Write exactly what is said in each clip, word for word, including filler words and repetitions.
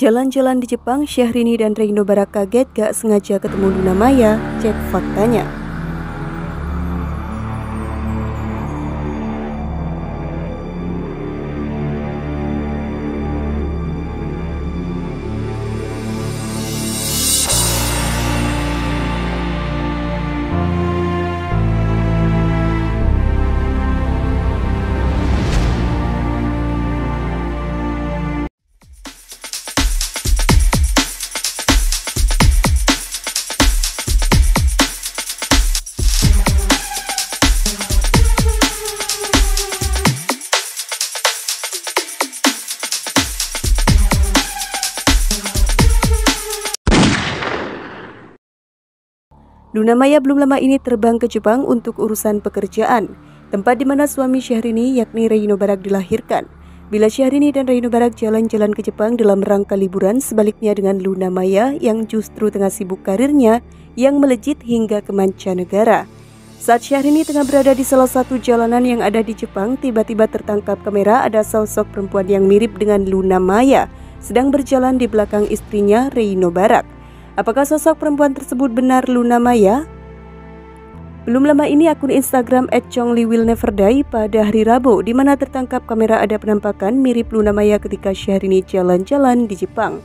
Jalan-jalan di Jepang, Syahrini dan Reino Barak kaget gak sengaja ketemu Luna Maya. Cek faktanya. Luna Maya belum lama ini terbang ke Jepang untuk urusan pekerjaan, tempat di mana suami Syahrini yakni Reino Barak dilahirkan. Bila Syahrini dan Reino Barak jalan-jalan ke Jepang dalam rangka liburan, sebaliknya dengan Luna Maya yang justru tengah sibuk karirnya yang melejit hingga ke mancanegara. Saat Syahrini tengah berada di salah satu jalanan yang ada di Jepang, tiba-tiba tertangkap kamera ada sosok perempuan yang mirip dengan Luna Maya sedang berjalan di belakang istrinya Reino Barak. Apakah sosok perempuan tersebut benar Luna Maya? Belum lama ini akun Instagram et chongli will never die pada hari Rabu di mana tertangkap kamera ada penampakan mirip Luna Maya ketika Syahrini jalan-jalan di Jepang.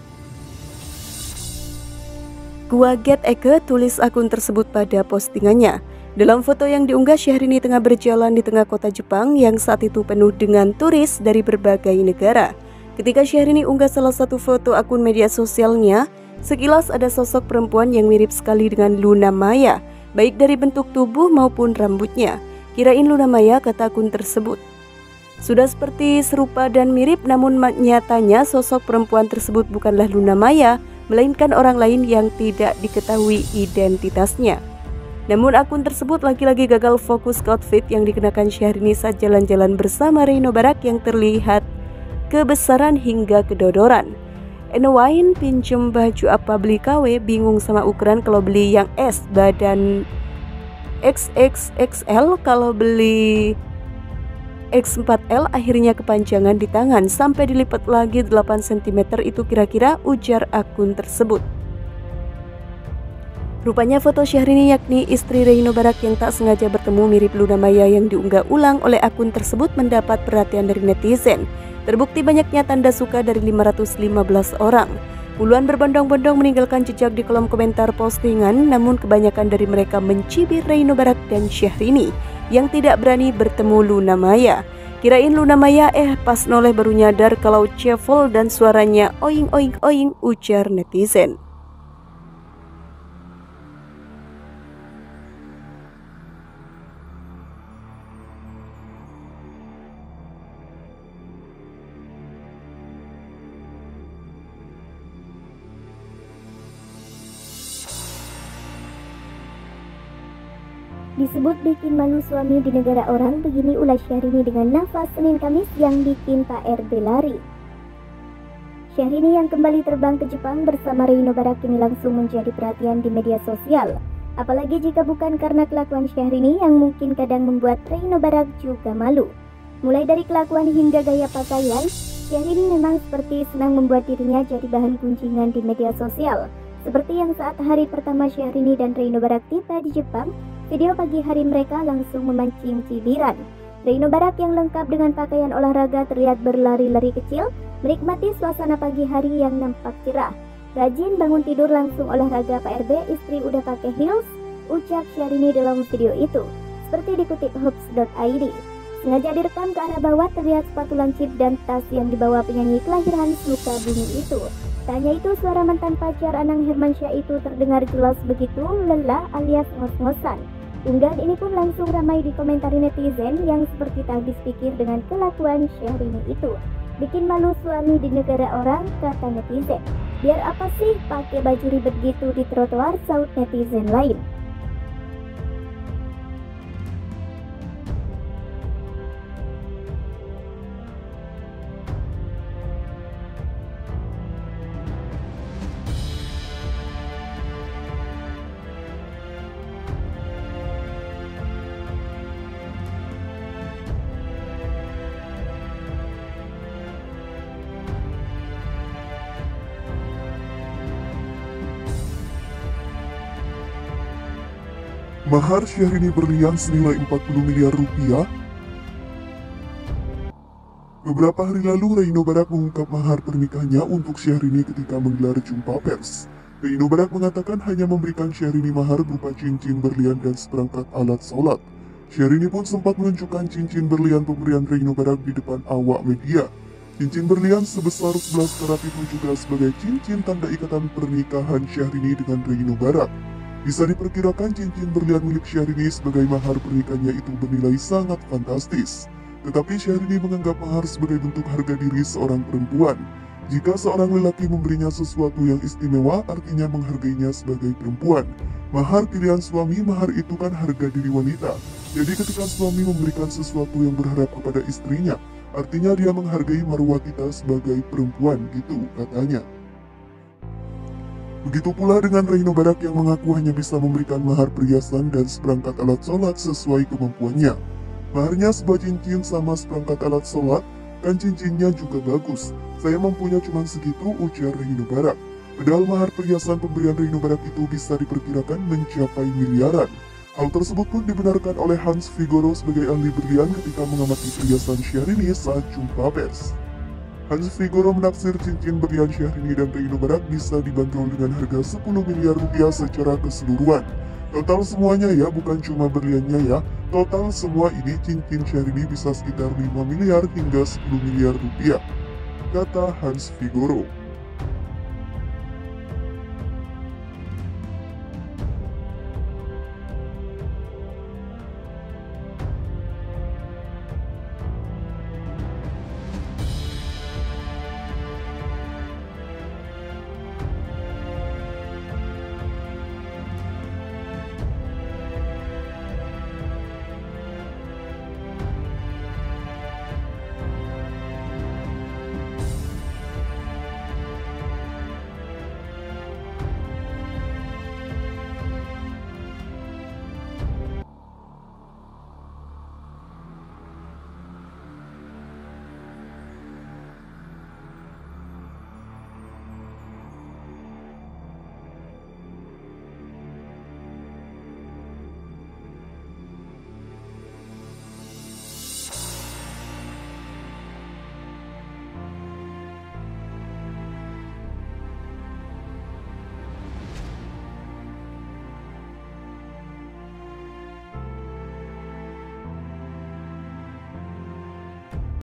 Gua Get Eke tulis akun tersebut pada postingannya. Dalam foto yang diunggah, Syahrini tengah berjalan di tengah kota Jepang yang saat itu penuh dengan turis dari berbagai negara. Ketika Syahrini unggah salah satu foto akun media sosialnya, sekilas ada sosok perempuan yang mirip sekali dengan Luna Maya, baik dari bentuk tubuh maupun rambutnya. Kirain Luna Maya, kata akun tersebut. Sudah seperti serupa dan mirip, namun nyatanya sosok perempuan tersebut bukanlah Luna Maya, melainkan orang lain yang tidak diketahui identitasnya. Namun akun tersebut lagi-lagi gagal fokus ke outfit yang dikenakan Syahrini saat jalan-jalan bersama Reino Barak yang terlihat kebesaran hingga kedodoran. Enewain pinjem baju apa beli K W, bingung sama ukuran, kalau beli yang S badan X X X L, kalau beli X empat L akhirnya kepanjangan di tangan sampai dilipat lagi delapan sentimeter, itu kira-kira, ujar akun tersebut. Rupanya foto Syahrini yakni istri Reino Barak yang tak sengaja bertemu mirip Luna Maya yang diunggah ulang oleh akun tersebut mendapat perhatian dari netizen. Terbukti banyaknya tanda suka dari lima ratus lima belas orang. Puluhan berbondong-bondong meninggalkan jejak di kolom komentar postingan, namun kebanyakan dari mereka mencibir Reino Barak dan Syahrini yang tidak berani bertemu Luna Maya. Kirain Luna Maya, eh pas noleh baru nyadar kalau cevol dan suaranya oing oing oing, ujar netizen. Disebut bikin malu suami di negara orang, begini ulas Syahrini dengan nafas Senin Kamis yang bikin Pak R B lari. Syahrini yang kembali terbang ke Jepang bersama Reino Barak ini langsung menjadi perhatian di media sosial. Apalagi jika bukan karena kelakuan Syahrini yang mungkin kadang membuat Reino Barak juga malu. Mulai dari kelakuan hingga gaya pakaian, Syahrini memang seperti senang membuat dirinya jadi bahan gunjingan di media sosial. Seperti yang saat hari pertama Syahrini dan Reino Barak tiba di Jepang, video pagi hari mereka langsung memancing cibiran. Reino Barak yang lengkap dengan pakaian olahraga terlihat berlari-lari kecil, menikmati suasana pagi hari yang nampak cerah. Rajin bangun tidur langsung olahraga Pak R B, istri udah pakai heels, ucap Syahrini dalam video itu. Seperti dikutip hoops dot i d. Sengaja direkam ke arah bawah terlihat sepatu lancip dan tas yang dibawa penyanyi kelahiran Sukabumi itu. Tanya itu suara mantan pacar Anang Hermansyah itu terdengar jelas begitu lelah alias ngos-ngosan. Unggahan ini pun langsung ramai dikomentari netizen yang seperti tak habis pikir dengan kelakuan Syahrini itu. Bikin malu suami di negara orang, kata netizen. Biar apa sih pakai baju ribet gitu di trotoar, saut netizen lain. Mahar Syahrini berlian senilai empat puluh miliar rupiah. Beberapa hari lalu, Reino Barak mengungkap mahar pernikahannya untuk Syahrini ketika menggelar jumpa pers. Reino Barak mengatakan hanya memberikan Syahrini mahar berupa cincin berlian dan seperangkat alat sholat. Syahrini pun sempat menunjukkan cincin berlian pemberian Reino Barak di depan awak media. Cincin berlian sebesar sebelas karat itu juga sebagai cincin tanda ikatan pernikahan Syahrini dengan Reino Barak. Bisa diperkirakan cincin berlian milik Syahrini sebagai mahar pernikahannya itu bernilai sangat fantastis. Tetapi Syahrini menganggap mahar sebagai bentuk harga diri seorang perempuan. Jika seorang lelaki memberinya sesuatu yang istimewa, artinya menghargainya sebagai perempuan. Mahar pilihan suami, mahar itu kan harga diri wanita. Jadi ketika suami memberikan sesuatu yang berharap kepada istrinya, artinya dia menghargai marwah kita sebagai perempuan, gitu katanya. Begitu pula dengan Reino Barak yang mengaku hanya bisa memberikan mahar perhiasan dan seperangkat alat sholat sesuai kemampuannya. Maharnya sebuah cincin sama seperangkat alat sholat, kan cincinnya juga bagus. Saya mampunya cuma segitu, ujar Reino Barak. Padahal mahar perhiasan pemberian Reino Barak itu bisa diperkirakan mencapai miliaran. Hal tersebut pun dibenarkan oleh Hans Figoro sebagai ahli berlian ketika mengamati perhiasan Syahrini saat jumpa pers. Hans Figoro menaksir cincin berlian Syahrini dan Reino Barak bisa dibanderol dengan harga sepuluh miliar rupiah secara keseluruhan. Total semuanya ya, bukan cuma berliannya ya. Total semua ini cincin Syahrini bisa sekitar lima miliar hingga sepuluh miliar rupiah, kata Hans Figoro.